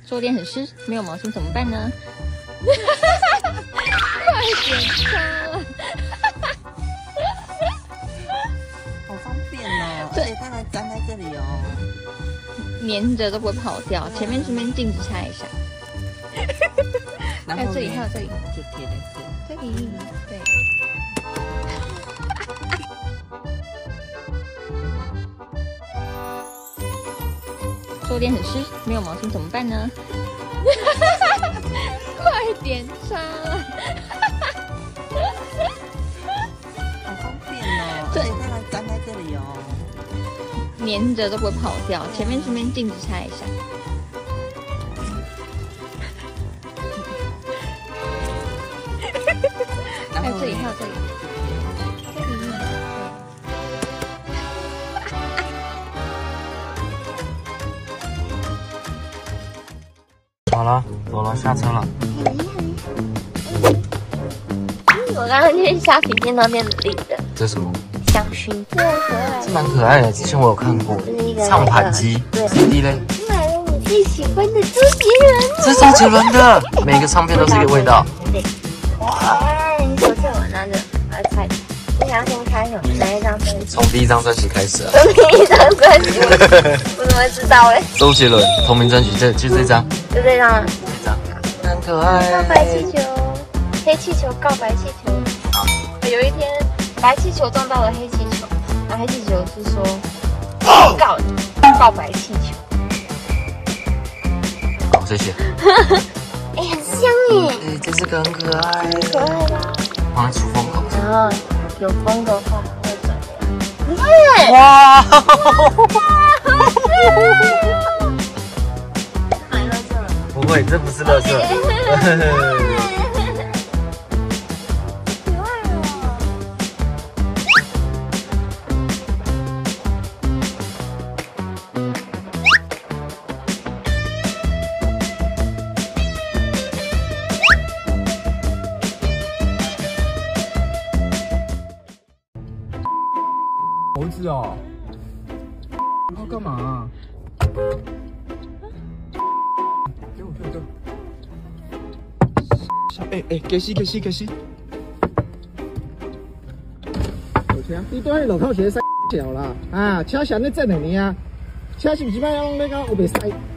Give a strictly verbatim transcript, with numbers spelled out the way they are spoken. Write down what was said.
坐垫很湿，没有毛巾怎么办呢？快点擦！ 好方便哦，而且它还粘在这里哦， 粘着都不会跑掉。前面这边镜子擦一下，还有这里，还有这里， 就贴在这里。 这里，对。坐垫很湿，没有毛巾怎么办呢？快点擦！ 好方便哦，而且它还粘在这里哦， 粘着都不会跑掉。前面这边镜子擦一下，还有这里，还有这里，这里。 好了，走了，下车了。 我刚刚去虾皮店那边领的， 这是什么？ 香薰，这很可爱， 这蛮可爱的，之前我有看过。 这是一个唱盘机。 对 C D 嘞？ 买了我最喜欢的周杰伦， 这是周杰伦的，每个唱片都是一个味道。 对，哇，你手借我拿着，我来猜，你想要先开什么？哪一张专辑？ 从第一张专辑开始啊。 从第一张专辑，我怎么会知道嘞？ 周杰伦同名专辑，这就这张， 就这张， 这张很可爱。 告白气球，黑气球，告白气球。有一天，白气球撞到了黑气球，然后黑气球是说告告白气球。 搞这些。 哎，很香耶， 哎，这是个很可爱， 可爱吧？ 放在出风口。 然后有风的话会怎样？你看， 哇！ 买了这了。 不会，这不是垃圾。 猴子哦，要干嘛、啊？给我，给我，给我。哎哎，给西给西给西。有钱，你对路口鞋塞小啦，啊，车上咧整两年啊，车是不是摆拢咧讲有袂塞？